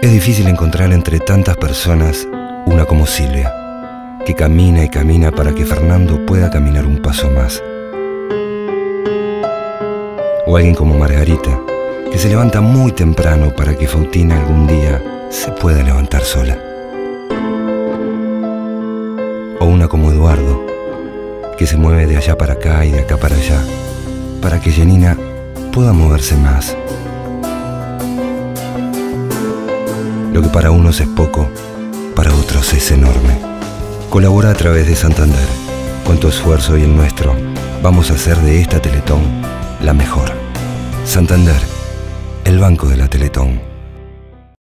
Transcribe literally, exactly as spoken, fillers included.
Es difícil encontrar entre tantas personas una como Silvia, que camina y camina para que Fernando pueda caminar un paso más. O alguien como Margarita, que se levanta muy temprano para que Fautina algún día se pueda levantar sola. O una como Eduardo, que se mueve de allá para acá y de acá para allá, para que Janina pueda moverse más. Lo que para unos es poco, para otros es enorme. Colabora a través de Santander. Con tu esfuerzo y el nuestro, vamos a hacer de esta Teletón la mejor. Santander, el banco de la Teletón.